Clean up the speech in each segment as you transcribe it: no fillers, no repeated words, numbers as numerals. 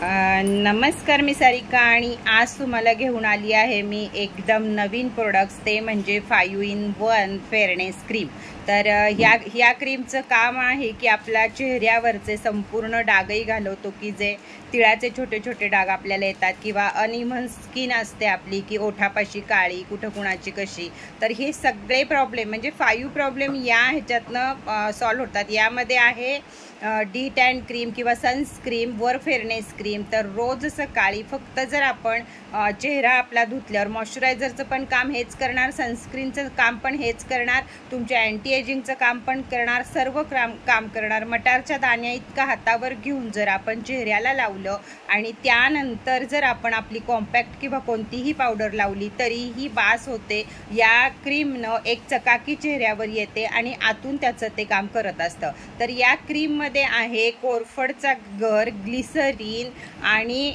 नमस्कार, मी सारिका आणि आज तुम्हाला घेऊन आली आहे मी एकदम नवीन प्रोडक्ट्स, ते म्हणजे 5 in 1 फेअरनेस क्रीम। तर ह्या क्रीमचं काम आहे की आपल्या चेहऱ्यावरचे संपूर्ण डागही घालवतो, की जे तिळाचे छोटे छोटे डाग आपल्याला येतात किंवा अनइव्हन स्किन असते आपली, की ओठापाशी काळी, कुठं कुणाची कशी, तर हे सगळे प्रॉब्लेम म्हणजे 5 प्रॉब्लेम या ह्याच्यातनं सॉल्व्ह होतात। यामध्ये आहे डी टॅन क्रीम किंवा सनस्क्रीम वर फेअरनेस क्रीम। तर रोज सकाळी फक्त जर आपण चेहरा आपला धुतल्यावर मॉइश्चरायझरचं पण काम हेच करणार, सनस्क्रीनचं काम पण हेच करणार, तुमच्या अँटी एजिंगचं काम पण करणार, सर्व काम करणार। मटारच्या दाण्या इतका हातावर घेऊन जर आपण चेहऱ्याला लावलं आणि त्यानंतर जर आपण आपली कॉम्पॅक्ट किंवा कोणतीही पावडर लावली तरीही बास होते। या क्रीमनं एक चकाकी चेहऱ्यावर येते आणि आतून त्याचं ते काम करत असतं। तर या क्रीम आहे कोरफडचा गर, ग्लिसरीन आणि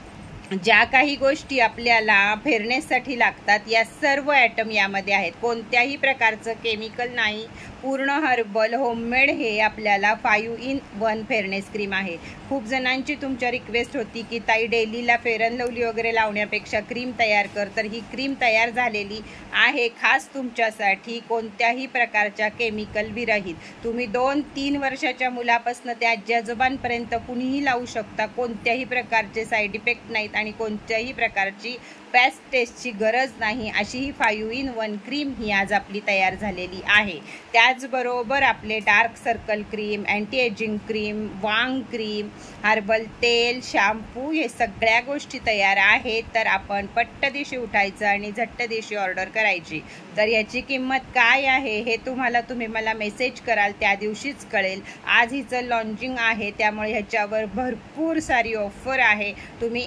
ज्या काही गोष्टी आपल्याला फेअरनेससाठी लागतात या सर्व ॲटम यामध्ये आहेत। कोणत्याही प्रकारचं केमिकल नाही, पूर्ण हर्बल होममेड हे आपल्याला 5 in 1 फेअरनेस क्रीम आहे। खूप जणांची तुमच्या रिक्वेस्ट होती की ताई डेलीला फेअर अँड लवली वगैरे लावण्यापेक्षा क्रीम तयार कर, तर ही क्रीम तयार झालेली आहे खास तुमच्यासाठी, कोणत्याही प्रकारच्या केमिकल विरहित। तुम्ही 2-3 वर्षाच्या मुलापासून ते आजी आजोबांपर्यंत कुणीही लावू शकता, कोणत्याही प्रकारचे साईड इफेक्ट नाहीत आणि कोणत्याही प्रकारची पेस्ट टेस्टची गरज नाही, अशी ही 5 in 1 क्रीम ही आज आपली तयार झालेली आहे। त्याचबरोबर आपले dark circle cream, anti ageing cream, वांग क्रीम, हर्बल तेल, शॅम्पू हे सगळ्या गोष्टी तयार आहेत। तर आपण पट्ट दिवशी उठायचं आणि झट्ट दिवशी ऑर्डर करायची। तर याची किंमत काय आहे हे तुम्ही मला मेसेज कराल, त्या दिवशीच कळेल। आज हिचं लॉन्चिंग आहे त्यामुळे ह्याच्यावर भरपूर सारी ऑफर आहे, तुम्ही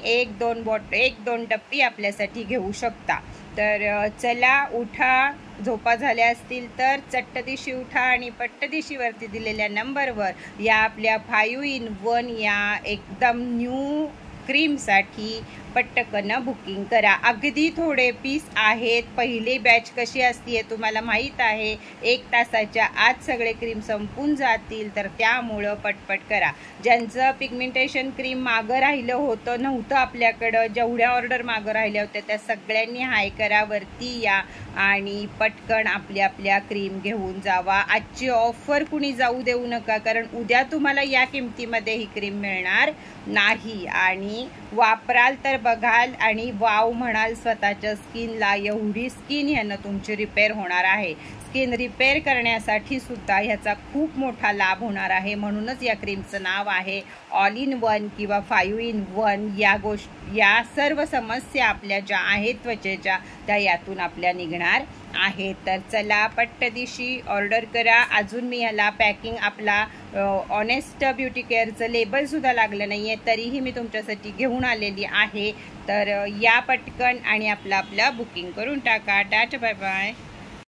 1-2 टप्पी आपल्यासाठी घेऊ शकता। तर चला, उठा, झोपा झाल्या असतील तर चट्टदिशी उठा आणि पट्टदिशीवरती दिलेल्या नंबरवर या आपल्या 5 in 1 या एकदम न्यू क्रीमसाठी पटकन बुकिंग करा। अगदी थोडे पीस आहेत, पहिली बॅच कशी असते तुम्हाला माहीत आहे, 1 तासाच्या आत सगळे क्रीम संपून जातील, तर त्यामुळं पटपट करा। ज्यांचं पिगमेंटेशन क्रीम मागं राहिलं होतं, नव्हतं आपल्याकडं, जेवढ्या ऑर्डर मागं राहिल्या होत्या त्या सगळ्यांनी हाय करा, वरती या आणि पटकन आपल्या क्रीम घेऊन जावा। आजची ऑफर कुणी जाऊ देऊ नका, कारण उद्या तुम्हाला या किमतीमध्ये ही क्रीम मिळणार नाही आणि वापराल तर बघाल आणि वाव म्हणाल स्वतःच्या स्किनला। एवढी स्किन ह्यानं तुमची रिपेअर होणार आहे, स्किन रिपेअर करण्यासाठी सुद्धा ह्याचा खूप मोठा लाभ होणार आहे। म्हणूनच या क्रीमचं नाव आहे ऑल इन वन किंवा 5 in 1। या सर्व समस्या आपल्या ज्या आहेत त्वचेच्या त्या यातून आपल्या निघणार आहे। तर चला, पट्टदिशी ऑर्डर करा। अजून मी ह्याला पॅकिंग आपला ऑनेस्ट ब्युटी केअरचं लेबलसुद्धा लागलं नाही आहे, तरीही मी तुमच्यासाठी घेऊन आलेली आहे। तर या पटकन आणि आपला बुकिंग करून टाका। Tata, bye bye.